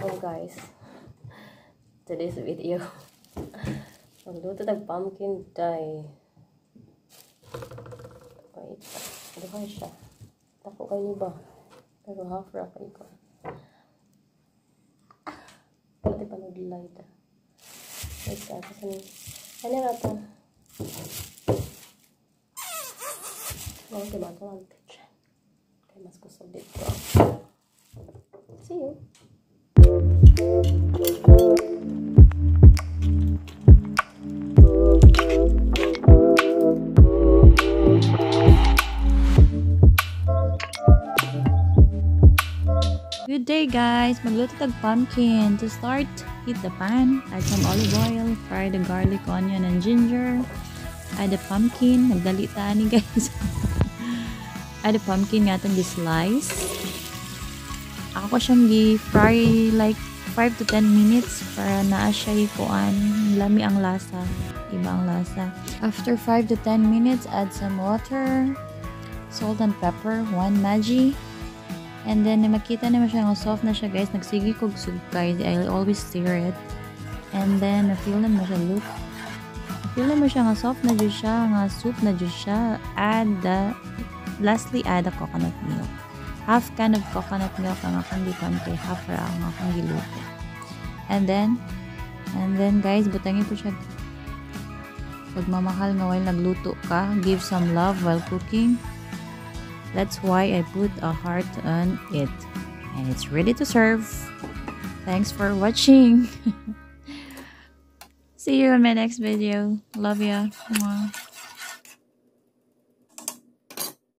So guys, today's video, magluto ng pumpkin pie. Wait, ano ba siya? Tako kayo ba? Pero half wrap kayo ko. Pwede pa nag-light. Wait, kasi ano nga ito? Mga diba ito ang kitchen. Kaya mas gusto dito. See you! Good day guys! Magluto tag pumpkin. To start, heat the pan, add some olive oil, fry the garlic, onion, and ginger. Add the pumpkin. Nagdali ta ni guys. Add the pumpkin nga itong slice. Ako siyang gi-fry like 5 to 10 minutes para naa siya ikuan. Lami ang lasa. Iba ang lasa. After 5 to 10 minutes, add some water, salt and pepper, 1 Maggi. And then, makita naman siya nga soft na siya guys. Nagsigi kog sugkay. I'll always stir it. And then, na-feel na siya look. Na-feel na siya nga soft na dyan siya. Nga soup na dyan siya. Lastly, add a coconut milk. Half can of coconut milk ang akong gipan kay half ra ang akong giluto. And then guys, butangin po siya. Pagmamahal nga while nagluto ka, give some love while cooking. That's why I put a heart on it. And it's ready to serve. Thanks for watching. See you in my next video. Love ya. Mwah.